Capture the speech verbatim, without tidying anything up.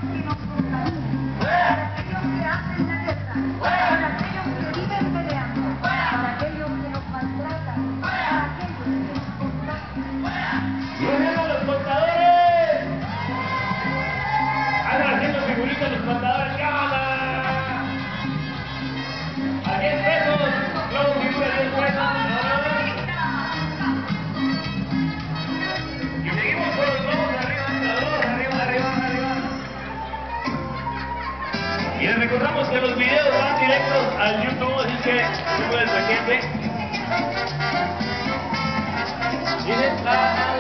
Y les recordamos que los videos van directos al YouTube, así que YouTube es reciente. Dice,